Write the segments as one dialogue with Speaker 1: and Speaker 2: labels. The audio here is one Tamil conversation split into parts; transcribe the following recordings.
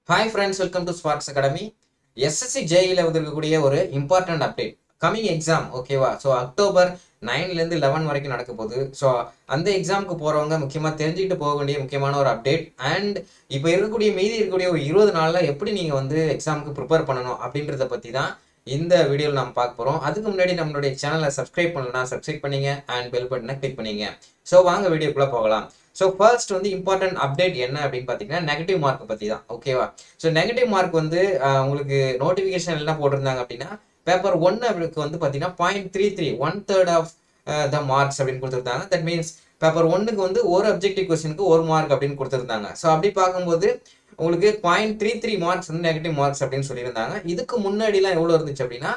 Speaker 1: Hi friends, welcome to Sparks Academy. SSC JEE வந்திருக்கக்கூடிய ஒரு இம்பார்ட்டன்ட் அப்டேட் கமிங் எக்ஸாம் ஓகேவா. ஸோ அக்டோபர் 9லேருந்து 11 வரைக்கும் நடக்க போகுது. ஸோ அந்த எக்ஸாமுக்கு போகிறவங்க முக்கியமாக தெரிஞ்சுக்கிட்டு போக வேண்டிய முக்கியமான ஒரு அப்டேட். அண்ட் இப்போ மீதி இருக்கக்கூடிய ஒரு 20 நாளில் எப்படி நீங்கள் வந்து எக்ஸாமுக்கு ப்ரிப்பேர் பண்ணணும் அப்படின்றத பற்றி தான் இந்த வீடியோவில் நம்ம பார்க்க போகிறோம். அதுக்கு முன்னாடி நம்மளுடைய சேனலை சப்ஸ்கிரைப் பண்ணலன்னா சப்ஸ்கிரைப் பண்ணிங்க அண்ட் பெல் பட்டனை கிளிக் பண்ணிங்க. ஸோ வாங்க வீடியோக்குள்ளே போகலாம். ஸோ ஃபர்ஸ்ட் வந்து இம்பார்ட்டன்ட் அப்டேட் என்ன அப்படின்னு பார்த்தீங்கன்னா நெகட்டிவ் மார்க் பற்றி தான் ஓகேவா. ஸோ நெகட்டிவ் மார்க் வந்து உங்களுக்கு நோட்டிஃபிகேஷன் என்ன போட்டிருந்தாங்க அப்படின்னா பேப்பர் 1 அவருக்கு வந்து பார்த்தீங்கன்னா 0.33 1/3 ஆஃப் த மார்க்ஸ் அப்படின்னு கொடுத்துருந்தாங்க. தட் மீன்ஸ் பேப்பர் 1க்கு வந்து ஒரு அப்ஜெக்டிவ் கொஸ்டினுக்கு 1 மார்க் அப்படின்னு கொடுத்துருந்தாங்க. ஸோ அப்படி பார்க்கும்போது உங்களுக்கு 0.33 மார்க்ஸ் வந்து நெகட்டிவ் மார்க்ஸ் அப்படின்னு சொல்லியிருந்தாங்க. இதுக்கு முன்னாடிலாம் எவ்வளோ இருந்துச்சு அப்படின்னா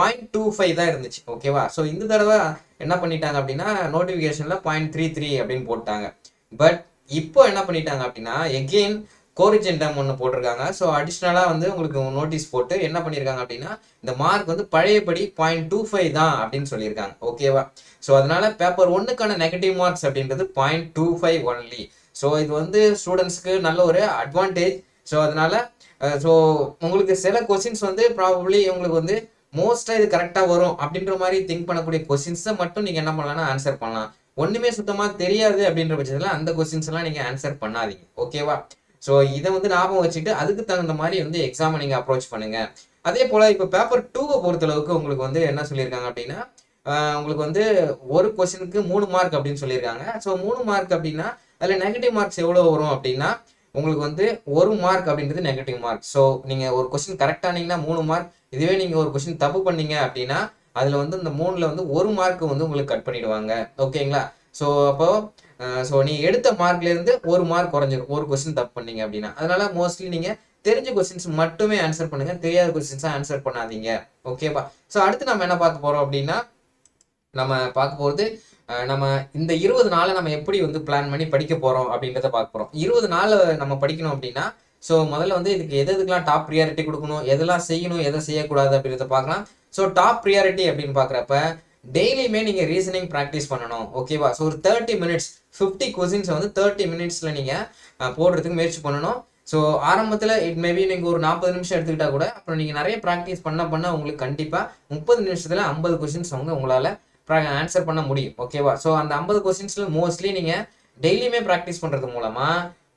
Speaker 1: 0.25 தான் இருந்துச்சு ஓகேவா. ஸோ இந்த தடவை என்ன பண்ணிட்டாங்க அப்படின்னா நோட்டிஃபிகேஷனில் 0.33 அப்படின்னு போட்டாங்க. பட் இப்போ என்ன பண்ணிட்டாங்க அப்படின்னா எகெயின் கோரிஜெண்டம் ஒன்று போட்டிருக்காங்க. ஸோ அடிஷ்னலாக வந்து உங்களுக்கு நோட்டீஸ் போட்டு என்ன பண்ணியிருக்காங்க அப்படின்னா இந்த மார்க் வந்து பழையபடி 0.25 தான் அப்படின்னு சொல்லியிருக்காங்க ஓகேவா. ஸோ அதனால பேப்பர் 1க்கான நெகட்டிவ் மார்க்ஸ் அப்படின்றது 0.25 ஒன்லி. ஸோ இது வந்து ஸ்டூடெண்ட்ஸ்க்கு நல்ல ஒரு அட்வான்டேஜ். ஸோ அதனால ஸோ உங்களுக்கு சில கொஸ்டின்ஸ் வந்து ப்ராபப்ளி உங்களுக்கு வந்து மோஸ்ட்டாக இது கரெக்டாக வரும் அப்படின்ற மாதிரி திங்க் பண்ணக்கூடிய கொஸ்டின்ஸை மட்டும் நீங்கள் என்ன பண்ணலாம்னா ஆன்சர் பண்ணலாம். ஒன்றுமே சுத்தமாக தெரியாது அப்படின்ற பட்சத்தில் அந்த கொஸ்டின்ஸ் எல்லாம் நீங்கள் ஆன்சர் பண்ணாதீங்க ஓகேவா. ஸோ இதை வந்து ஞாபகம் வச்சுட்டு அதுக்கு தகுந்த மாதிரி வந்து எக்ஸாமை நீங்கள் அப்ரோச் பண்ணுங்க. அதே போல் இப்போ பேப்பர் 2வை பொறுத்தளவுக்கு உங்களுக்கு வந்து என்ன சொல்லியிருக்காங்க அப்படின்னா உங்களுக்கு வந்து ஒரு கொஸ்டினுக்கு 3 மார்க் அப்படின்னு சொல்லியிருக்காங்க. ஸோ 3 மார்க் அப்படின்னா அதில் நெகட்டிவ் மார்க்ஸ் எவ்வளோ வரும் அப்படின்னா உங்களுக்கு வந்து 1 மார்க் அப்படின்றது நெகட்டிவ் மார்க். ஸோ நீங்கள் ஒரு கொஸ்டின் கரெக்டானீங்கன்னா 3 மார்க். இதுவே நீங்கள் ஒரு கொஸ்டின் தப்பு பண்ணீங்க அப்படின்னா அதில் வந்து இந்த 3ல் வந்து 1 மார்க் வந்து உங்களுக்கு கட் பண்ணிடுவாங்க ஓகேங்களா. ஸோ அப்போ ஸோ நீங்கள் எடுத்த மார்க்லேருந்து 1 மார்க் குறைஞ்சிரும் ஒரு கொஸ்டின் தப்பு பண்ணீங்க அப்படின்னா. அதனால மோஸ்ட்லி நீங்கள் தெரிஞ்ச கொஸ்டின்ஸ் மட்டுமே ஆன்சர் பண்ணுங்க, தெரியாத கொஸ்டின்ஸாக ஆன்சர் பண்ணாதீங்க ஓகேவா. ஸோ அடுத்து நம்ம என்ன பார்க்க போகிறோம் அப்படின்னா நம்ம பார்க்க போகிறது நம்ம இந்த 20 நாளை நம்ம எப்படி வந்து பிளான் பண்ணி படிக்க போகிறோம் அப்படின்றத பார்க்க போகிறோம். 20 நாள் நம்ம படிக்கணும் அப்படின்னா ஸோ முதல்ல வந்து இதுக்கு எதுக்கெல்லாம் டாப் ப்ரியாரிட்டி கொடுக்கணும், எதெல்லாம் செய்யணும், எதை செய்யக்கூடாது அப்படின்றத பார்க்கலாம். ஸோ டாப் ப்ரியாரிட்டி அப்படின்னு பார்க்குறப்ப டெய்லியுமே நீங்கள் ரீசனிங் ப்ராக்டிஸ் பண்ணணும் ஓகேவா. ஸோ ஒரு 30 மினிட்ஸ் 50 கொஸ்டின்ஸை வந்து 30 மினிட்ஸில் நீங்கள் போடுறதுக்கு முயற்சி பண்ணணும். ஸோ ஆரம்பத்தில் இட் மேபி நீங்கள் ஒரு 40 நிமிஷம் எடுத்துக்கிட்டா கூட அப்புறம் நீங்கள் நிறைய ப்ராக்டிஸ் பண்ண உங்களுக்கு கண்டிப்பாக 30 நிமிஷத்தில் 50 கொஸ்டின்ஸ் வந்து உங்களால் ஆன்சர் பண்ண முடியும் ஓகேவா. ஸோ அந்த 50 கொஸ்டின்ஸில் மோஸ்ட்லி நீங்கள் டெய்லியுமே ப்ராக்டிஸ் பண்ணுறது மூலமாக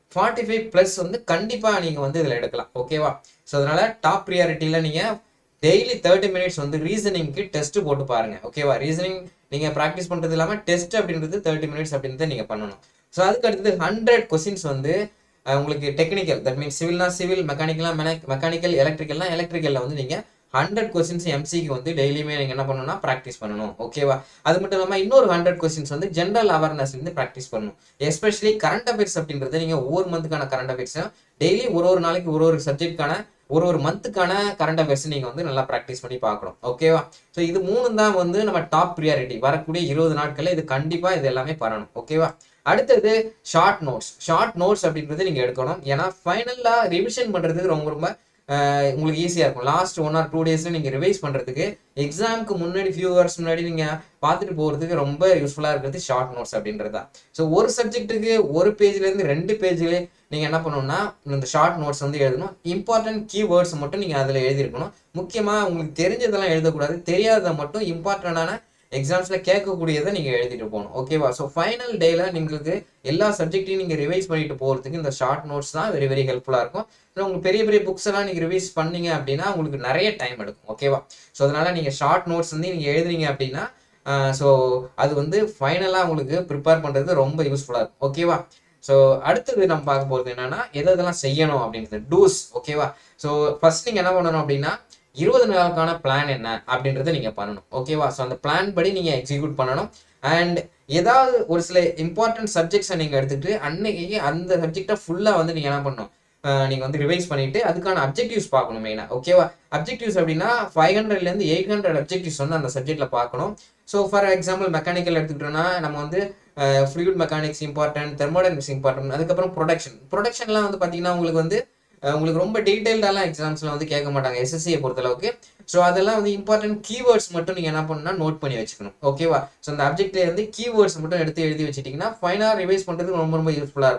Speaker 1: 45+ வந்து கண்டிப்பாக நீங்கள் வந்து இதில் எடுக்கலாம் ஓகேவா. ஸோ அதனால் டாப் ப்ரியாரிட்டியில் நீங்கள் டெய்லி 30 மினிட்ஸ் வந்து ரீசனிங்க்கு டெஸ்ட் போட்டு பாருங்க ஓகேவா. ரீசனிங் நீங்கள் ப்ராக்டிஸ் பண்ணுறது இல்லாமல் டெஸ்ட் அப்படின்றது 30 மினிட்ஸ் அப்படின்றத நீங்கள் பண்ணணும். ஸோ அதுக்கு அடுத்தது 100 கொஸ்டின்ஸ் வந்து உங்களுக்கு டெக்னிக்கல், தட் மீன்ஸ் சிவில்னா சிவில், மெக்கானிக்கல், எலக்ட்ரிக்கலில் வந்து நீங்கள் 100 கொஸ்டின்ஸ் எம்சிக்கு வந்து டெய்லியுமே நீங்கள் என்ன பண்ணணும்னா ப்ராக்டிஸ் பண்ணணும் ஓகேவா. அது மட்டும் இல்லாமல் இன்னொரு 100 கொஸ்டின்ஸ் வந்து ஜென்ரல் அவேர்னஸ் வந்து ப்ராக்டிஸ் பண்ணணும். எஸ்பெஷலி கரண்ட் அஃபேர்ஸ் அப்படின்றது நீங்கள் ஒவ்வொரு மந்த்துக்கான கரண்ட் அஃபேர்ஸும் டெய்லி ஒரு நாளைக்கு ஒரு சப்ஜெக்ட்கான ஒரு மந்த்துக்கான கரண்ட் அஃபேர்ஸ் நீங்கள் வந்து நல்லா ப்ராக்டிஸ் பண்ணி பார்க்கணும் ஓகேவா. ஸோ இது 3 தான் வந்து நம்ம டாப் ப்ரியாரிட்டி வரக்கூடிய 20 நாட்களில் இது கண்டிப்பாக இது எல்லாமே பண்ணணும் ஓகேவா. அடுத்தது ஷார்ட் நோட்ஸ் அப்படின்றது நீங்கள் எடுக்கணும். ஏன்னா ஃபைனலாக ரிவிஷன் பண்ணுறதுக்கு ரொம்ப உங்களுக்கு ஈஸியாக இருக்கும். லாஸ்ட் 1 or 2 டேஸில் நீங்கள் ரிவைஸ் பண்ணுறதுக்கு எக்ஸாமுக்கு முன்னாடி ஃபியூ ஹவர்ஸ் முன்னாடி நீங்கள் பார்த்துட்டு போகிறதுக்கு ரொம்ப யூஸ்ஃபுல்லாக இருக்கிறது ஷார்ட் நோட்ஸ் அப்படின்றது தான். ஸோ ஒரு சப்ஜெக்ட்டுக்கு ஒரு பேஜ்லேருந்து 2 பேஜ்லேயே நீங்கள் என்ன பண்ணணும்னா இந்த ஷார்ட் நோட்ஸ் வந்து எழுதணும். இம்பார்ட்டன்ட் கீவேர்ட்ஸ் மட்டும் நீங்கள் அதில் எழுதியிருக்கணும். முக்கியமாக உங்களுக்கு தெரிஞ்சதெல்லாம் எழுதக்கூடாது, தெரியாததை மட்டும் இம்பார்ட்டண்டான எக்ஸாம்ஸில் கேட்கக்கூடியதை நீங்கள் எழுதிட்டு போகணும் ஓகேவா. ஸோ ஃபைனல் டேயில் നിങ്ങൾക്ക് எல்லா சப்ஜெக்டையும் நீங்கள் ரிவைஸ் பண்ணிட்டு போகிறதுக்கு இந்த ஷார்ட் நோட்ஸ் தான் வெரி வெரி ஹெல்ப்ஃபுல்லாக இருக்கும். ஸோ உங்களுக்கு பெரிய புக்ஸ் எல்லாம் நீங்கள் ரிவைஸ் பண்ணீங்க அப்படின்னா உங்களுக்கு நிறைய டைம் எடுக்கும் ஓகேவா. ஸோ அதனால் நீங்கள் ஷார்ட் நோட்ஸ் வந்து நீங்கள் எழுதுறீங்க அப்படின்னா ஸோ அது வந்து ஃபைனலாக உங்களுக்கு ப்ரிப்பேர் பண்ணுறது ரொம்ப யூஸ்ஃபுல்லாக இருக்கும் ஓகேவா. ஸோ அடுத்தது நம்ம பார்க்க போகிறது என்னன்னா எதெல்லாம் செய்யணும் அப்படின்றது டூஸ் ஓகேவா. ஸோ ஃபர்ஸ்ட் நீங்கள் என்ன பண்ணணும் அப்படின்னா 20 நாளுக்கான பிளான் என்ன அப்படின்றத நீங்கள் பண்ணணும் ஓகேவா. ஸோ அந்த பிளான் படி நீங்கள் எக்ஸிக்யூட் பண்ணணும். அண்ட் ஏதாவது ஒரு சில இம்பார்ட்டன்ட் சப்ஜெக்ட்ஸை நீங்கள் எடுத்துக்கிட்டு அன்னைக்கு அந்த சப்ஜெக்டை ஃபுல்லாக வந்து நீங்கள் என்ன பண்ணணும் நீங்கள் வந்து ரிவைஸ் பண்ணிவிட்டு அதுக்கான அப்ஜெக்டிவ்ஸ் பார்க்கணும் மெயினாக ஓகேவா. அப்ஜெக்டிவ்ஸ் அப்படின்னா 500லேருந்து 800 அப்ஜெக்டிவ்ஸ் வந்து அந்த சப்ஜெக்டில் பார்க்கணும். ஸோ ஃபார் எக்ஸாம்பிள் மெக்கானிக்கல் எடுத்துக்கிட்டோன்னா நம்ம வந்து fluid mechanics important, thermodynamics important, அதுக்கப்புறம் ப்ரொடக்ஷன்லாம் வந்து பார்த்தீங்கன்னா உங்களுக்கு ரொம்ப டீட்டெயில்டாலாம் எக்ஸாம்ஸில் வந்து கேட்க மாட்டாங்க எஸ்எஸ்சியை பொறுத்தளவுக்கு. ஸோ அதெல்லாம் வந்து இம்பார்ட்டன்ட் கீவேர்ட்ஸ் மட்டும் நீங்கள் என்ன பண்ணணும்னா நோட் பண்ணி வச்சுக்கணும் ஓகேவா. ஸோ அந்த அப்ஜெக்ட்லேருந்து கீவேர்ட்ஸ் மட்டும் எடுத்து எழுதி வச்சுட்டிங்கன்னா ஃபைனலாக ரிவைஸ் பண்ணுறதுக்கு ரொம்ப யூஸ்ஃபுல்லாக இருக்கும்.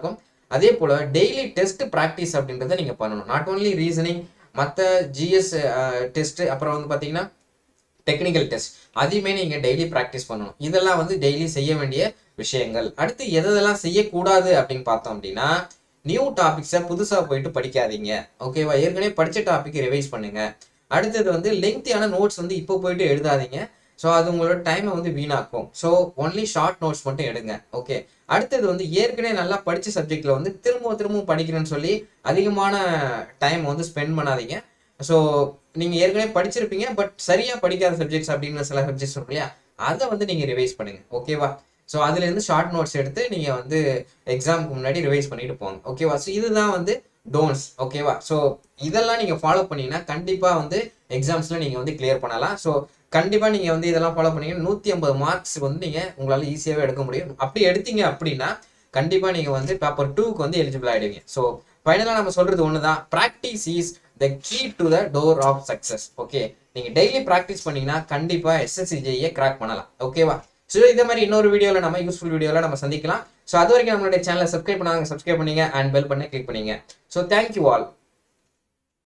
Speaker 1: அதே போல் டெய்லி டெஸ்ட் ப்ராக்டிஸ் அப்படின்றத நீங்கள் பண்ணணும். நாட் ஓன்லி ரீசனிங், மற்ற ஜிஎஸ் டெஸ்ட்டு, அப்புறம் வந்து பார்த்தீங்கன்னா டெக்னிக்கல் டெஸ்ட், அதையுமே நீங்கள் டெய்லி ப்ராக்டிஸ் பண்ணணும். இதெல்லாம் வந்து டெய்லி செய்ய வேண்டிய விஷயங்கள். அடுத்து எதெல்லாம் செய்யக்கூடாது அப்படின்னு பார்த்தோம் அப்படின்னா, நியூ டாபிக்ஸை புதுசாக போயிட்டு படிக்காதீங்க. ஓகேவா? ஏற்கனவே படித்த டாபிக் ரிவைஸ் பண்ணுங்க. அடுத்தது வந்து லெங்க்தியான நோட்ஸ் வந்து இப்போ போயிட்டு எழுதாதீங்க. ஸோ அது உங்களோட டைமை வந்து வீணாக்கும். ஸோ ஒன்லி ஷார்ட் நோட்ஸ் மட்டும் எடுங்க. ஓகே. அடுத்தது வந்து ஏற்கனவே நல்லா படித்த சப்ஜெக்டில் வந்து திரும்பவும் படிக்கிறேன்னு சொல்லி அதிகமான டைம் வந்து ஸ்பெண்ட் பண்ணாதீங்க. ஸோ நீங்கள் ஏற்கனவே படிச்சிருப்பீங்க, பட் சரியாக படிக்காத சப்ஜெக்ட்ஸ் அப்படின்னு சில சப்ஜெக்ட்ஸ் இருக்கும் இல்லையா, அதை வந்து நீங்கள் ரிவைஸ் பண்ணுங்க. ஓகேவா? ஸோ அதுலேருந்து ஷார்ட் நோட்ஸ் எடுத்து நீங்கள் வந்து எக்ஸாமுக்கு முன்னாடி ரிவைஸ் பண்ணிட்டு போங்க. ஓகேவா? ஸோ இதுதான் வந்து டோன்ட்ஸ். ஓகேவா? ஸோ இதெல்லாம் நீங்கள் ஃபாலோ பண்ணீங்கன்னா கண்டிப்பாக வந்து எக்ஸாம்ஸில் நீங்கள் வந்து கிளியர் பண்ணலாம். ஸோ கண்டிப்பாக நீங்கள் வந்து இதெல்லாம் ஃபாலோ பண்ணீங்கன்னா 150 மார்க்ஸ் வந்து நீங்கள் உங்களால் ஈஸியாகவே எடுக்க முடியும். அப்படி எடுத்தீங்க அப்படின்னா கண்டிப்பாக நீங்கள் வந்து பேப்பர் 2க்கு வந்து எலிஜிபிள் ஆகிடுவீங்க. ஸோ ஃபைனலாக நம்ம சொல்கிறது ஒன்று தான், practice is the key to the door of success. Okay. நீங்கள் டெய்லி ப்ராக்டிஸ் பண்ணீங்கன்னா கண்டிப்பாக SSC ஜேஇயை கிராக் பண்ணலாம். ஓகேவா? ஸோ இதே மாதிரி இன்னொரு வீடியோவில் நம்ம யூஸ்ஃபுல் வீடியோவில் நம்ம சந்திக்கலாம். ஸோ அது வரைக்கும் நம்மளுடைய சேனலை சப்ஸ்கிரைப் பண்ணாங்க, சப்ஸ்கிரைப் பண்ணீங்க, அண்ட் பெல் பண்ணி கிளிக் பண்ணீங்க. So thank you all.